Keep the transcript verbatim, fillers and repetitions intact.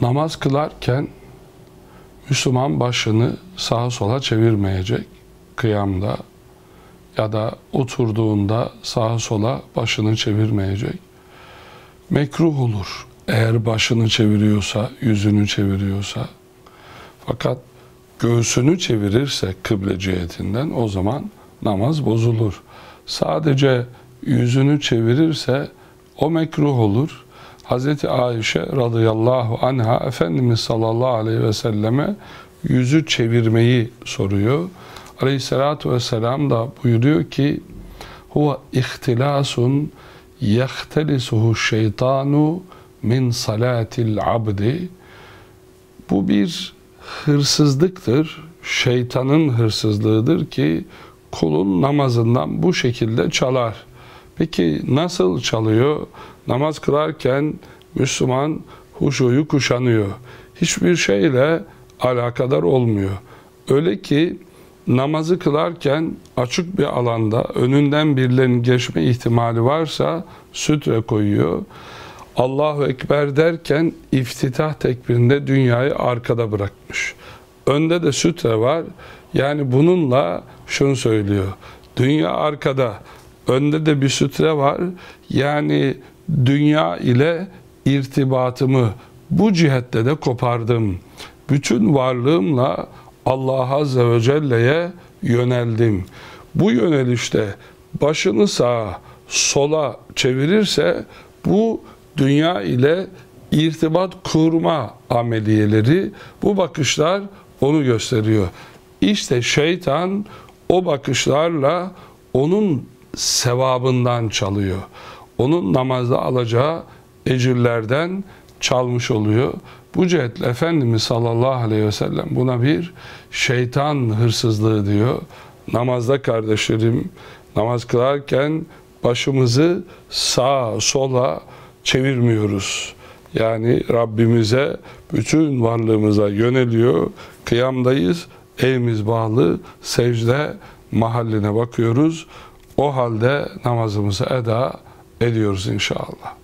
Namaz kılarken Müslüman başını sağa sola çevirmeyecek kıyamda ya da oturduğunda sağa sola başını çevirmeyecek. Mekruh olur eğer başını çeviriyorsa, yüzünü çeviriyorsa. Fakat göğsünü çevirirse kıble cihetinden o zaman namaz bozulur. Sadece yüzünü çevirirse o mekruh olur. Hazreti Ayşe radıyallahu anha Efendimiz sallallahu aleyhi ve selleme yüzü çevirmeyi soruyor. Aleyhissalatu vesselam da buyuruyor ki huve ihtilasun yehtelisuhu şeytanu min salatil abdi. Bu bir hırsızlıktır. Şeytanın hırsızlığıdır ki kulun namazından bu şekilde çalar. Peki nasıl çalıyor? Namaz kılarken Müslüman huşuyu kuşanıyor. Hiçbir şeyle alakadar olmuyor. Öyle ki namazı kılarken açık bir alanda önünden birilerinin geçme ihtimali varsa sütre koyuyor. Allahu Ekber derken iftitah tekbirinde dünyayı arkada bırakmış. Önde de sütre var. Yani bununla şunu söylüyor. Dünya arkada, önde de bir sütre var. Yani dünya ile irtibatımı bu cihette de kopardım. Bütün varlığımla Allah Azze ve Celle'ye yöneldim. Bu yönelişte başını sağa, sola çevirirse bu dünya ile irtibat kurma ameliyeleri, bu bakışlar onu gösteriyor. İşte şeytan o bakışlarla onun sevabından çalıyor. Onun namazda alacağı ecirlerden çalmış oluyor. Bu cihetle Efendimiz sallallahu aleyhi ve sellem buna bir şeytan hırsızlığı diyor. Namazda kardeşlerim, namaz kılarken başımızı sağa sola çevirmiyoruz. Yani Rabbimize, bütün varlığımıza yöneliyor. Kıyamdayız, elimiz bağlı, secde mahalline bakıyoruz. O halde namazımızı eda ediyoruz inşallah.